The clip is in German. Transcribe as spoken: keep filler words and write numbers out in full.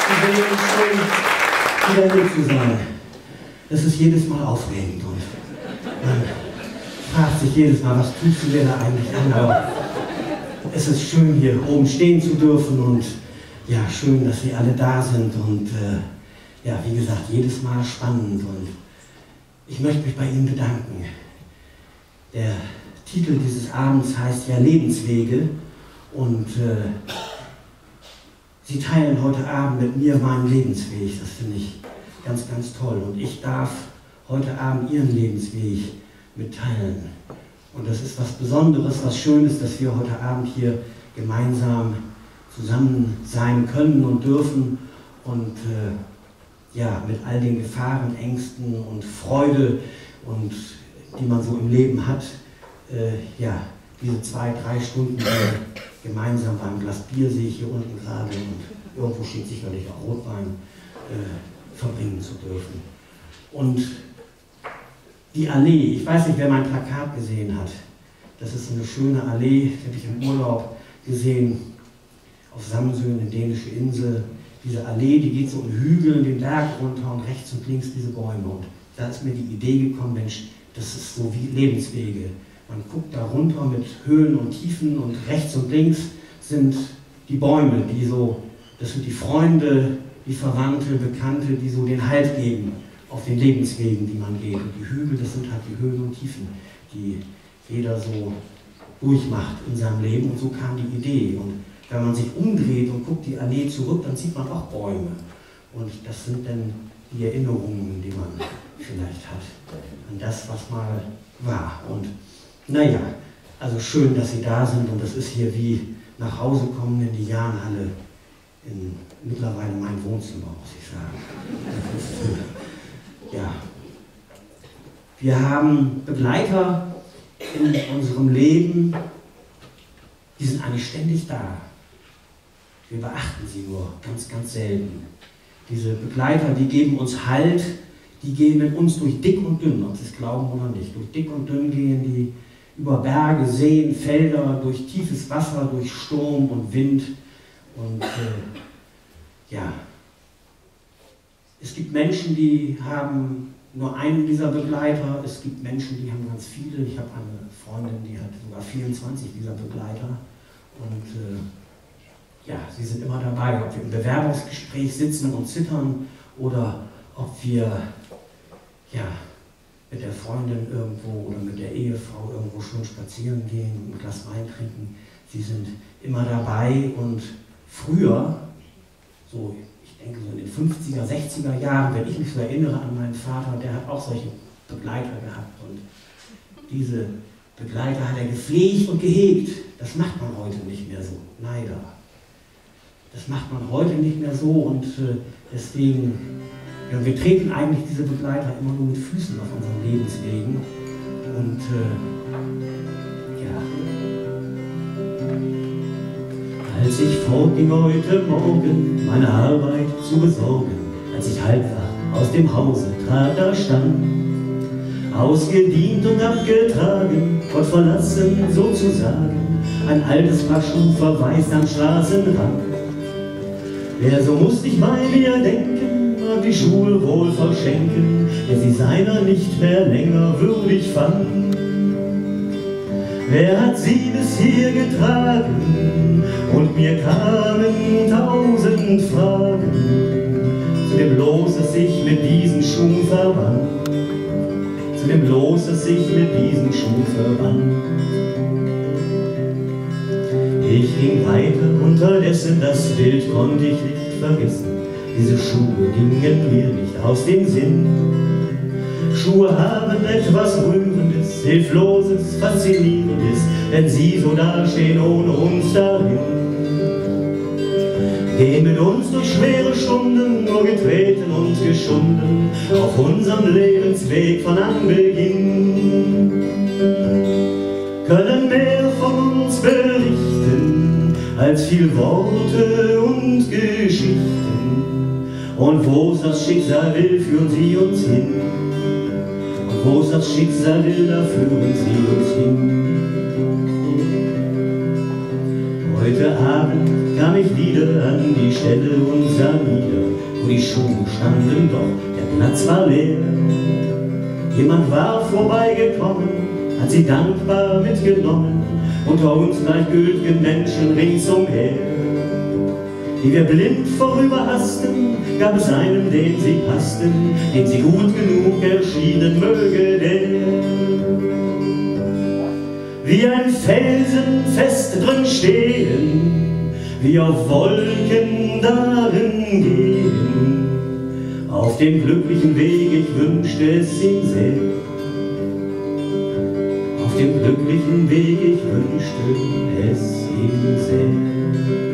sehen, schön wieder hier zu sein. Das ist jedes Mal aufregend und man fragt sich jedes Mal, was tust du dir da eigentlich an? Aber es ist schön, hier oben stehen zu dürfen und ja, schön, dass Sie alle da sind und äh, ja, wie gesagt, jedes Mal spannend und ich möchte mich bei Ihnen bedanken. Der Titel dieses Abends heißt ja Lebenswege und äh, Sie teilen heute Abend mit mir meinen Lebensweg, das finde ich ganz, ganz toll und ich darf heute Abend Ihren Lebensweg mitteilen. Und das ist was Besonderes, was Schönes, dass wir heute Abend hier gemeinsam zusammen sein können und dürfen und äh, ja, mit all den Gefahren, Ängsten und Freude, und, die man so im Leben hat, äh, ja, diese zwei, drei Stunden äh, gemeinsam beim Glas Bier, sehe ich hier unten gerade, und irgendwo steht sicherlich auch Rotwein, äh, verbringen zu dürfen. Und die Allee, ich weiß nicht, wer mein Plakat gesehen hat, das ist eine schöne Allee, die habe ich im Urlaub gesehen, auf Samsø, eine dänische Insel. Diese Allee, die geht so in Hügeln, den Berg runter und rechts und links diese Bäume. Und da ist mir die Idee gekommen, Mensch, das ist so wie Lebenswege. Man guckt da runter mit Höhen und Tiefen und rechts und links sind die Bäume, die so, das sind die Freunde, die Verwandte, Bekannte, die so den Halt geben auf den Lebenswegen, die man geht. Und die Hügel, das sind halt die Höhen und Tiefen, die jeder so durchmacht in seinem Leben. Und so kam die Idee. Und wenn man sich umdreht und guckt die Allee zurück, dann sieht man auch Bäume. Und das sind dann die Erinnerungen, die man vielleicht hat an das, was mal war. Und naja, also schön, dass Sie da sind. Und das ist hier wie nach Hause kommen in die Jahnhalle, in mittlerweile mein Wohnzimmer, muss ich sagen. Das ist, ja, wir haben Begleiter in unserem Leben, die sind eigentlich ständig da. Wir beachten sie nur ganz, ganz selten. Diese Begleiter, die geben uns Halt, die gehen mit uns durch dick und dünn, ob Sie es glauben oder nicht. Durch dick und dünn gehen die über Berge, Seen, Felder, durch tiefes Wasser, durch Sturm und Wind. Und äh, ja, es gibt Menschen, die haben nur einen dieser Begleiter. Es gibt Menschen, die haben ganz viele. Ich habe eine Freundin, die hat sogar vierundzwanzig dieser Begleiter. Und äh, ja, sie sind immer dabei, ob wir im Bewerbungsgespräch sitzen und zittern oder ob wir ja, mit der Freundin irgendwo oder mit der Ehefrau irgendwo schon spazieren gehen und ein Glas Wein trinken. Sie sind immer dabei und früher, so ich denke so in den fünfziger, sechziger Jahren, wenn ich mich so erinnere an meinen Vater, der hat auch solche Begleiter gehabt und diese Begleiter hat er gepflegt und gehegt. Das macht man heute nicht mehr so, leider. Das macht man heute nicht mehr so und äh, deswegen, ja, wir treten eigentlich diese Begleiter immer nur mit Füßen auf unseren Lebenswegen und äh, ja. Als ich fortging heute Morgen, meine Arbeit zu besorgen, als ich halb wach aus dem Hause trat, da stand, ausgedient und abgetragen, Gott verlassen sozusagen, ein altes Paar Schuh verwaist am Straßenrand. Wer so musst ich bei mir denken, mag die Schuhe wohl verschenken, der sie seiner nicht mehr länger würdig fand. Wer hat sie bis hier getragen, und mir kamen tausend Fragen zu dem Los, das sich mit diesen Schuhen verband. Zu dem Los, das sich mit diesen Schuhen verband. Ich ging weiter, unterdessen das Bild konnte ich nicht vergessen. Diese Schuhe gingen mir nicht aus dem Sinn. Schuhe haben etwas Rührendes, Hilfloses, Faszinierendes, wenn sie so dastehen ohne uns darin. Gehen mit uns durch schwere Stunden, nur getreten und geschunden, auf unserem Lebensweg von Anbeginn. Können mehr von uns berichten, als viel Worte und Geschichten. Und wo es das Schicksal will, führen sie uns hin. Und wo es das Schicksal will, da führen sie uns hin. Heute Abend kam ich wieder an die Stelle und sah nieder, wo die Schuhe standen, doch der Platz war leer. Jemand war vorbeigekommen, hat sie dankbar mitgenommen, unter uns gleichgültigen Menschen ringsumher. Wie wir blind vorüberhasten, gab es einen, den sie passten, dem sie gut genug erschienen möge der. Wie ein Felsen fest drin stehen, wie auf Wolken darin gehen, auf dem glücklichen Weg, ich wünschte es ihm sehr. Auf dem glücklichen Weg, ich wünschte es ihm sehr.